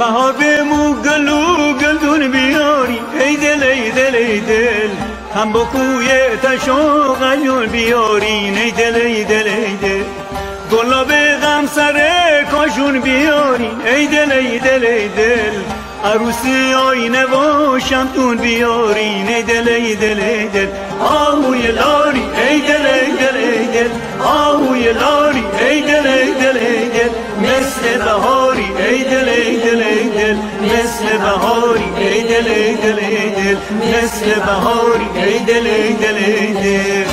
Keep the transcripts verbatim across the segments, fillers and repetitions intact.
بهار بمو گلو گلدون بیاری ای دل ای دل ای دل هم با کوی تشو غلیون بیارین ای دل ای دل ای دل گلاب غم سر کاشون بیارین ای دل ای دل ای دل عروسی آینه و شمتون بیارین ای دل ای دل ای دل آهوی لاری ای دل ای دل ای دل آهوی لاری ای دل ای دل ای دل مثل بهاری ای دل ای دل ای دل مثل بهاری ای دل ای دل ای دل مثل بهاری ای دل ای دل ای دل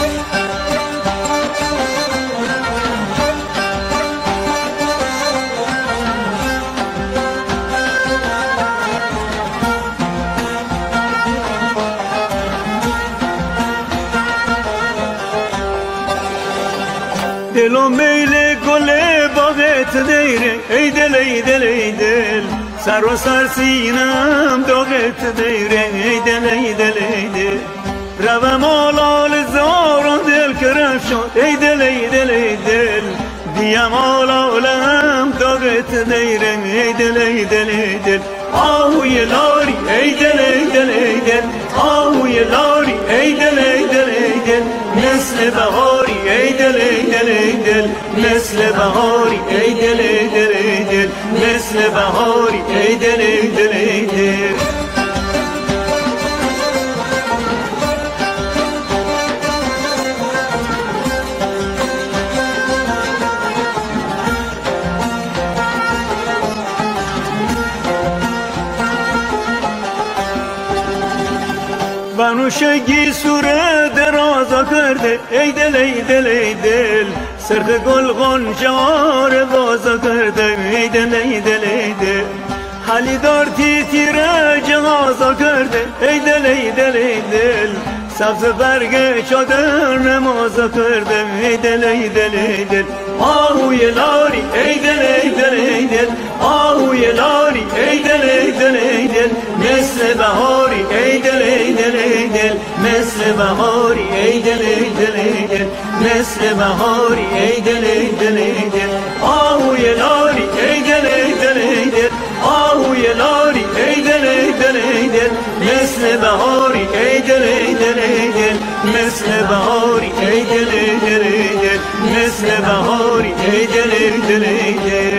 دل و میل گل باغت دیره ای دل ای دل ای دل سر و سر سینم داغت دیره ای دل ای دل ای دل روم آلال زاران دل کرم شد ای دل ای دل ای دل دیم آلالم داغت دیره ای دل ای دل ای دل آهوی لاری ای دل ای دل ای دل آهوی لاری ای دل ای دل ای دل مثل بهاری ای دل ای دل ای دل مثل بهاری ای دل ای دل ای دل مثل بهاری ای دل ای دل ای دل بنوشگی سوره درازا کرده ای دل ای دل ای دل سرخ گل غنچار بازا کرده ای دل ای دل ای دل حالی دار تیتیره جغازا کرده ای دل ای دل ای دل سبز برگ چادر نمازا کرده ای دل ای دل ای دل آهوی لاری ای دل ای دل ای دل آهوی لاری ای دل ای دل ای دل مثل بهاری ای دل ای دل ای دل مثل بهاری ای دل ای دل ای دل مثل بهاری ای دل ای دل ای دل آهوی لاری ای دل ای دل ای دل آهوی لاری ای دل ای دل ای دل مثل بهاری ای دل ای دل ای دل مثل بهاری ای دل ای دل ای دل مثل بهاری ای دل ای دل ای دل